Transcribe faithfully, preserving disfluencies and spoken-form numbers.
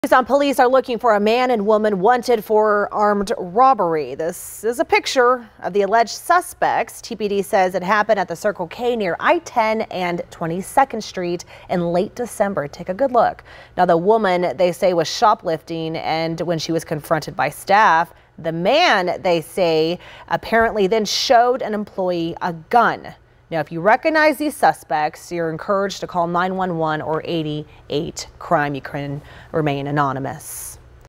On police are looking for a man and woman wanted for armed robbery. This is a picture of the alleged suspects. T P D says it happened at the Circle K near I ten and twenty-second Street in late December. Take a good look. Now, the woman, they say, was shoplifting, and when she was confronted by staff, the man, they say, apparently then showed an employee a gun. Now, if you recognize these suspects, you're encouraged to call nine one one or eighty-eight crime. You can remain anonymous.